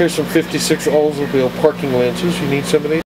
Here's some 56 Oldsmobile parking lenses. You need some of these?